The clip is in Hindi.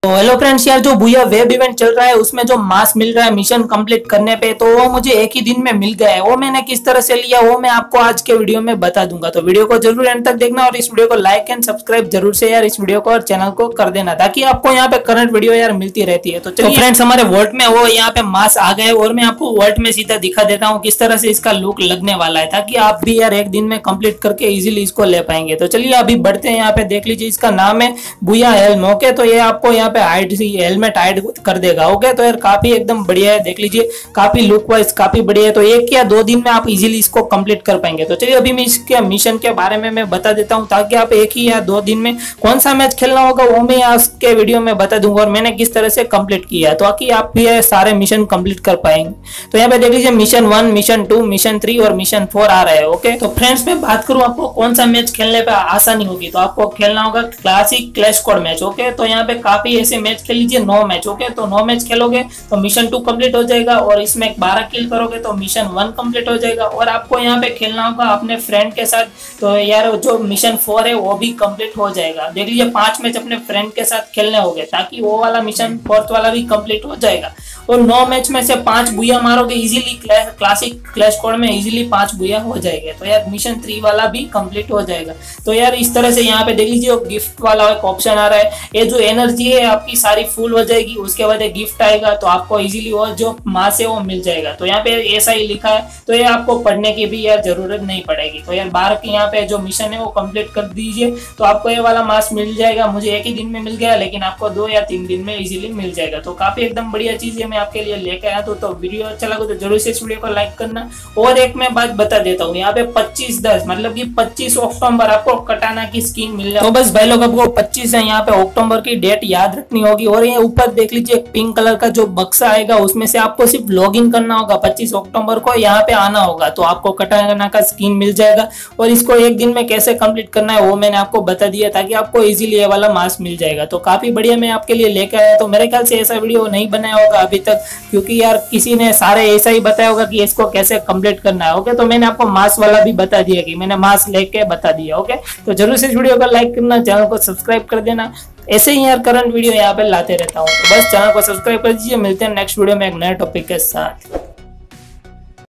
तो हेलो फ्रेंड्स यार, जो भूया वेब इवेंट चल रहा है उसमें जो मास मिल रहा है मिशन कंप्लीट करने पे, तो वो मुझे एक ही दिन में मिल गया है। वो मैंने किस तरह से लिया वो मैं आपको आज के वीडियो में बता दूंगा। तो वीडियो को जरूर एंड तक देखना और इस वीडियो को लाइक एंड सब्सक्राइब जरूर से यार इस वीडियो को और चैनल को कर देना, ताकि आपको यहाँ पे करंट वीडियो यार मिलती रहती है। तो चलिए फ्रेंड्स, हमारे वोल्ट में वो यहाँ पे मास आ गए और मैं आपको वोल्ट में सीधा दिखा देता हूँ किस तरह से इसका लुक लगने वाला है, ताकि आप भी यार एक दिन में कंप्लीट करके इजिली इसको ले पाएंगे। तो चलिए अभी बढ़ते हैं। यहाँ पे देख लीजिए, इसका नाम है भूया हेल्म। ओके, तो ये आपको यहाँ पे हाइट हेलमेट हाइड कर देगा। ओके, तो यार काफी एकदम बढ़िया है, देख लीजिए काफी लुक वाइज काफी बढ़िया है। तो एक या दो दिन में आप इजीली इसको कंप्लीट कर पाएंगे। तो चलिए अभी मैं इसके मिशन के बारे में मैं बता देता हूं, ताकि आप एक ही या दो दिन में कौन सा मैच खेलना होगा वो मैं आज के वीडियो में बता दूंगा और मैंने किस तरह से कंप्लीट किया है, ताकि आप भी सारे मिशन कंप्लीट कर पाएंगे। तो यहाँ पे देख लीजिए मिशन 1, मिशन 2, मिशन 3 और मिशन 4 आ रहे हैं। ओके, तो फ्रेंड्स मैं बात करूं आपको कौन सा मैच खेलने पे आसानी होगी, तो आपको खेलना होगा classic clash squad match. Okay, तो यहाँ पे काफी ऐसे मैच खेल लीजिए, 9 मैच। ओके, तो 9 मैच खेलोगे तो मिशन 2 कंप्लीट हो जाएगा और इसमें 12 किल करोगे तो मिशन 1 कंप्लीट हो जाएगा। और आपको यहाँ पे खेलना होगा अपने फ्रेंड के साथ, तो यार जो मिशन 4 है वो भी कंप्लीट हो जाएगा। देख लीजिए 5 मैच अपने फ्रेंड के साथ खेलने होंगे, ताकि वो वाला मिशन 4th वाला भी कंप्लीट हो जाएगा। और 9 मैच में से 5 बुया मारोगे इजीली, क्लासिक क्लैश स्क्वाड में इजीली 5 बुया हो जाएंगे। तो यार मिशन 3 वाला भी कंप्लीट हो जाएगा। तो यार इस तरह से यहाँ पे देख लीजिए गिफ्ट वाला एक ऑप्शन आ रहा है। ये जो एनर्जी है आपकी सारी फुल हो जाएगी, उसके बाद गिफ्ट आएगा तो आपको इजीली वो जो मास है वो मिल जाएगा। तो यहाँ पे ऐसा ही लिखा है, तो ये आपको पढ़ने की भी यार जरूरत नहीं पड़ेगी। तो यार 12 की यहाँ पे जो मिशन है वो कंप्लीट कर दीजिए तो आपको ये वाला मास मिल जाएगा। मुझे एक ही दिन में मिल गया, लेकिन आपको 2 या 3 दिन में इजीली मिल जाएगा। तो काफी एकदम बढ़िया चीज है, मैं आपके लिए लेकर आया। तो वीडियो अच्छा लगा तो जरूर से इस वीडियो को लाइक करना। और एक मैं बात बता देता हूँ, यहाँ पे 25/10 मतलब कि 25 अक्टूबर आपको कटाना की स्कीम मिल जाए। तो बस भाई लोग आपको 25 है यहाँ पे अक्टूबर की डेट याद रखनी होगी। और ये ऊपर देख लीजिए पिंक कलर का जो बक्सा आएगा उसमें से आपको सिर्फ लॉगिन करना होगा। 25 अक्टूबर को यहाँ पे आना होगा तो आपको कटाना का स्कीम मिल जाएगा। और इसको एक दिन में कैसे कंप्लीट करना है वो मैंने आपको बता दिया, ताकि आपको इजीली ये वाला मास मिल जाएगा। तो काफी बढ़िया मैं आपके लिए लेकर आया। तो मेरे ख्याल से ऐसा वीडियो नहीं बनाया होगा अभी तक, क्योंकि यार किसी ने सारे ऐसा ही बताया होगा कि इसको कैसे कंप्लीट करना है। ओके, तो मैंने आपको मास वाला भी बता दिया कि मैंने मास लेके बता दिया। ओके, तो जरूर से इस वीडियो को लाइक करना, चैनल को सब्सक्राइब कर देना। ऐसे ही यार करंट वीडियो यहाँ पे लाते रहता हूँ। तो बस चैनल को सब्सक्राइब कर दीजिए। मिलते हैं नेक्स्ट वीडियो में एक नए टॉपिक के साथ।